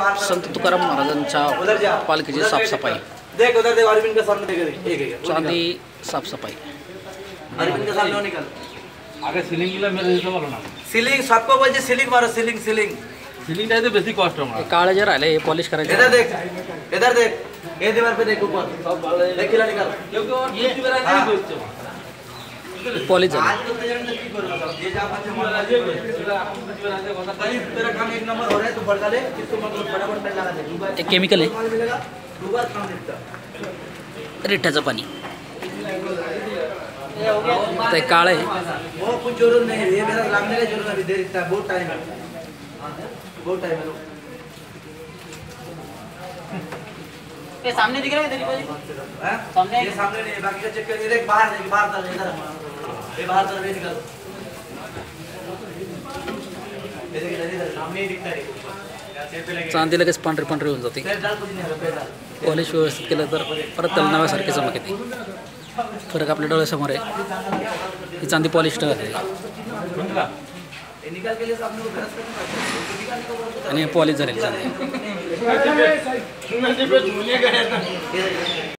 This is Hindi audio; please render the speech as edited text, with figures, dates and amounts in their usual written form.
संत तुकाराम महाराजांच्या पालखीची साफसफाई, देख उधर देख, अरविंद के सामने देख, एक चांदी साफसफाई। अरविंद के सामने निकल। आगे सीलिंग ला मेरे हिसाब वाला ना सीलिंग सबको बोलते सीलिंग मारो, सीलिंग सीलिंग सीलिंग टाइप तो बेसिक कॉस्ट है। काळे जे राहिले हे पॉलिश करायचे। इधर देख, इधर देख, ये दीवार पे देख ऊपर, देख खिला निकल, क्योंकि ये दीवार नहीं दोस्त पॉलिश झाले। आज तो की करो ये जा पाछे मार राजे तेरा काम एक नंबर हो रहा है, तू भड़का ले, किसको मतलब फटाफट पेन लगा दे। एक केमिकल आहे, मिलेगा दुबार काम निपटा रिठ्ठ्याचं पाणी। ते काळे वो कुछ जरूरत नहीं है, ये मेरा लगने का जरूरत अभी देर इतना बहुत टाइम है, बहुत टाइम है। ये सामने दिख रहा है तेरी कोई? हैं? सामने ये सामने नहीं है, बाकी का चेक कर, ये देख बाहर देख, बाहर तरफ इधर, ये बाहर तरफ ये निकल, ये देख इधर सामने ही दिखता है। चांदी लगेच पांढरी पांढरी होऊन जाते। पैर डाल, कुछ नहीं है, पैर डाल। पॉलिश व्यवस्थित केलं तर परत त्याला नव्यासारखी चमक येते। फरक आपल्या डोळ्यासमोर आहे, ही चांदी पॉलिश घातली ये निकाल के लिए आपने को गरज करना आणि पॉलिश झालेली चांदी। है।